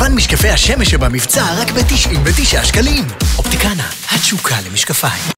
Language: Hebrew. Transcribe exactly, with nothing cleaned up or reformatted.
מגוון משקפי השמש שבמבצע רק ב-תשעים ותשעה שקלים. אופטיקנה, התשוקה למשקפיים.